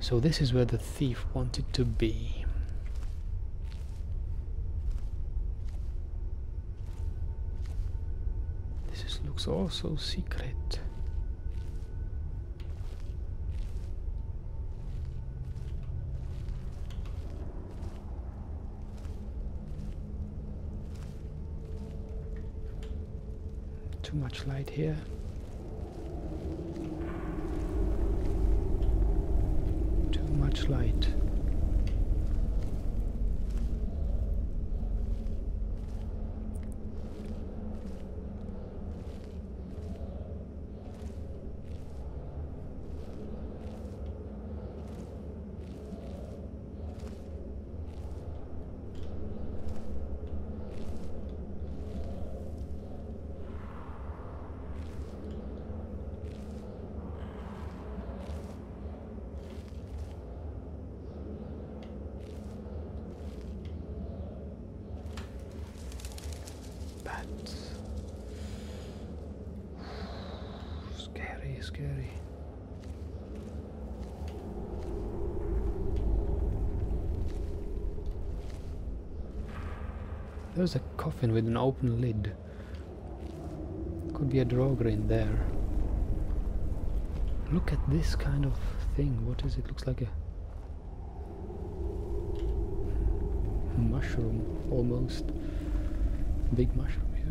So this is where the thief wanted to be. Looks also secret. Too much light here. Too much light. Scary. There's a coffin with an open lid. Could be a droger in there. Look at this kind of thing. What is it? Looks like a mushroom almost. Big mushroom, yeah.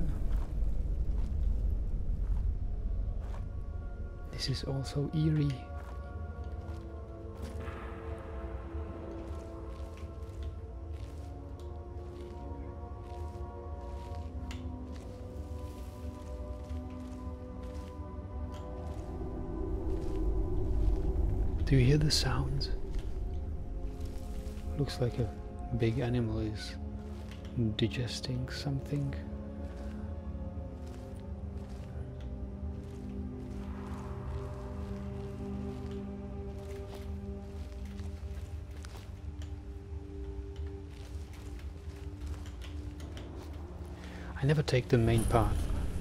This is also eerie. Do you hear the sounds? Looks like a big animal is digesting something. I never take the main path.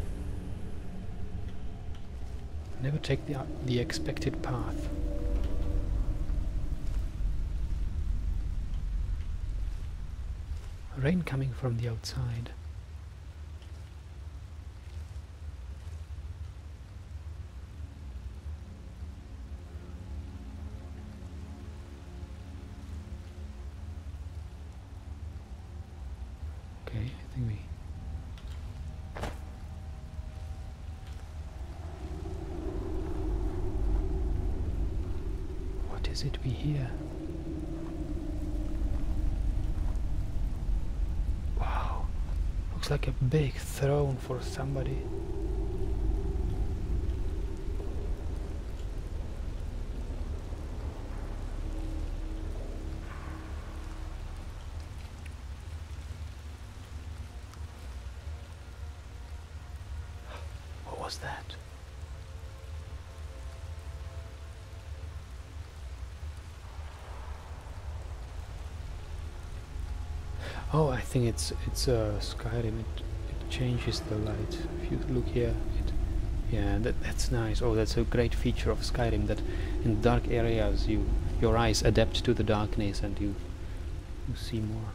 Never take the expected path. Rain coming from the outside. Okay, I think we... What is it we hear? Looks like a big throne for somebody. What was that? Oh, I think it's Skyrim. It changes the light. If you look here, yeah, that's nice. Oh, that's a great feature of Skyrim, that in dark areas your eyes adapt to the darkness and you see more.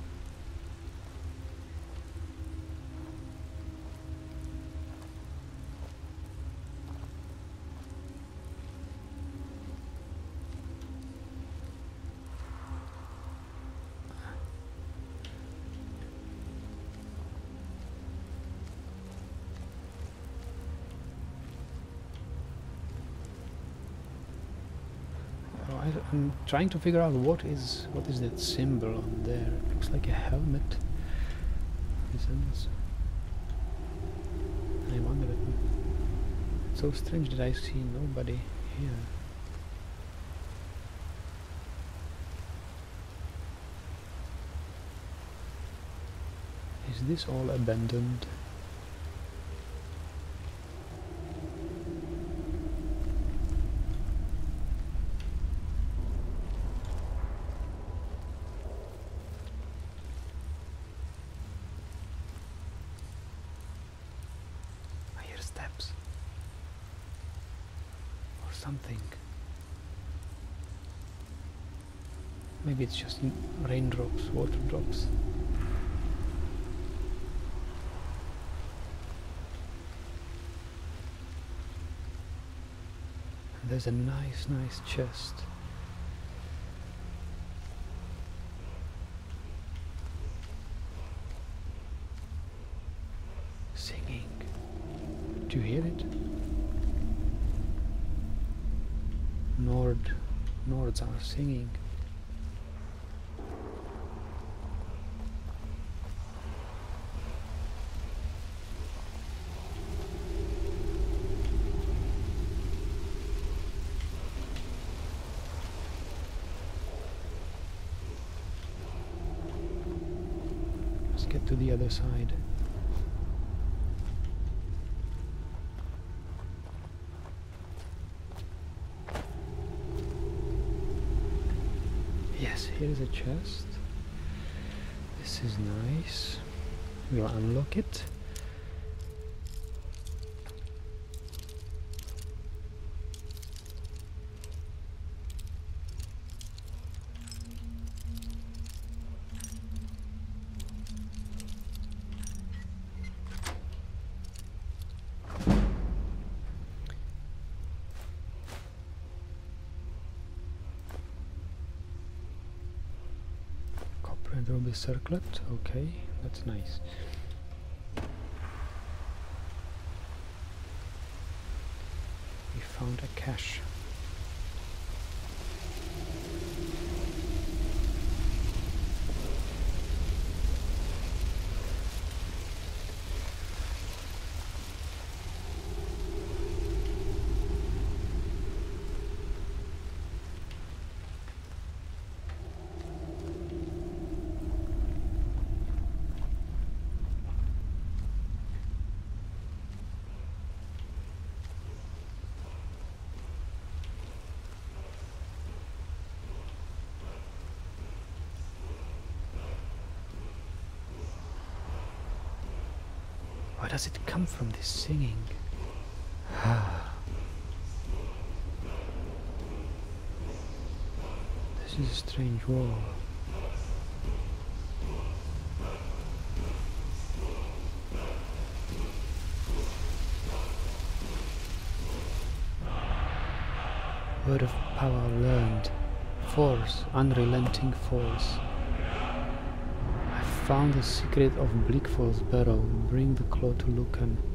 I'm trying to figure out what is that symbol on there. It looks like a helmet. I wonder. It's so strange that I see nobody here. Is this all abandoned? Steps or something. Maybe it's just raindrops, water drops. And there's a nice chest. Singing. Do you hear it? Nords are singing. Let's get to the other side. Yes, here is a chest. This is nice. We'll unlock it. And ruby circlet, okay, that's nice. We found a cache. Where does it come from, this singing? This is a strange wall. Word of power learned. Force, unrelenting force. Found the secret of Bleakfall's barrow. Bring the claw to Lucan.